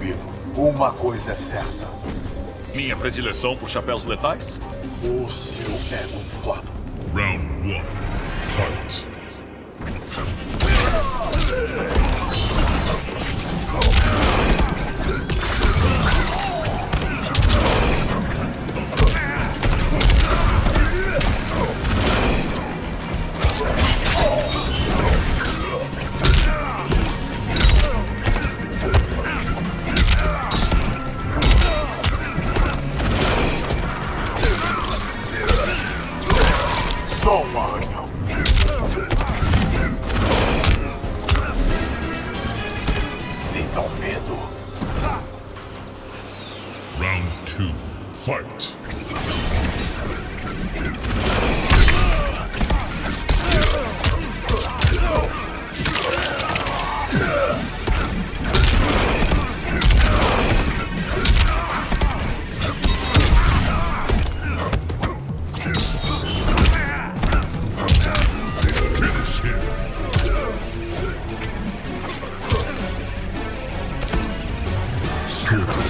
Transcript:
amigo. Uma coisa é certa. Minha predileção por chapéus letais? O seu ego inflado. Round 1. Fight. Só um arranhão. Sintam medo. Round 2. Fight. Finish him. Scorpion.